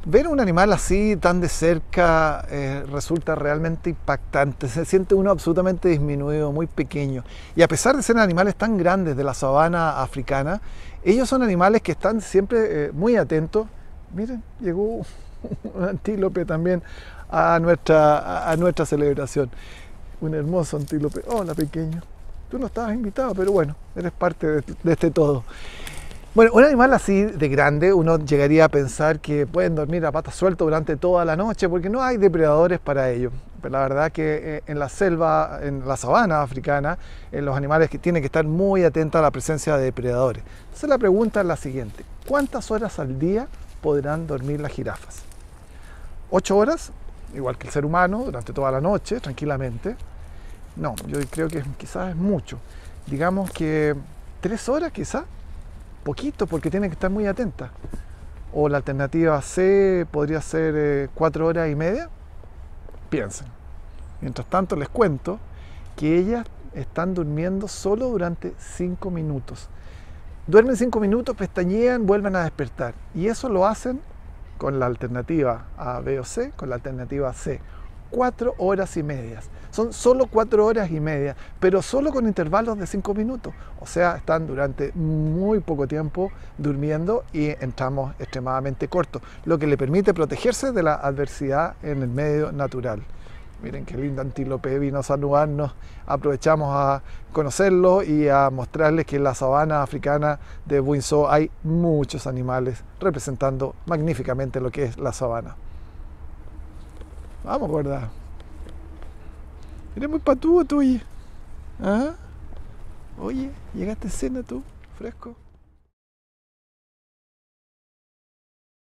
Ver un animal así tan de cerca resulta realmente impactante. Se siente uno absolutamente disminuido, muy pequeño. Y a pesar de ser animales tan grandes de la sabana africana, ellos son animales que están siempre muy atentos. Miren, llegó un antílope también a nuestra celebración. Un hermoso antílope. Hola, pequeño. Tú no estabas invitado, pero bueno, eres parte de este todo. Bueno, un animal así de grande, uno llegaría a pensar que pueden dormir a patas sueltas durante toda la noche porque no hay depredadores para ello. Pero la verdad que en la selva, en la sabana africana, los animales que tienen que estar muy atentos a la presencia de depredadores. Entonces la pregunta es la siguiente: ¿cuántas horas al día podrán dormir las jirafas? 8 horas, igual que el ser humano, durante toda la noche, tranquilamente. No, yo creo que quizás es mucho. Digamos que 3 horas quizás. Poquito, porque tienen que estar muy atentas. O la alternativa C podría ser 4 horas y media. Piensen. Mientras tanto les cuento que ellas están durmiendo solo durante 5 minutos. Duermen 5 minutos, pestañean, vuelven a despertar. Y eso lo hacen con la alternativa A, B o C, con la alternativa C. 4 horas y medias. Son solo 4 horas y media, pero solo con intervalos de 5 minutos. O sea, están durante muy poco tiempo durmiendo y en tramos extremadamente cortos, lo que le permite protegerse de la adversidad en el medio natural. Miren qué lindo antílope vino a saludarnos. Aprovechamos a conocerlo y a mostrarles que en la sabana africana de Windsor hay muchos animales representando magníficamente lo que es la sabana. Vamos, gorda. Eres muy patudo tú, oye. ¿Ah? Oye, llegaste en cena tú, fresco.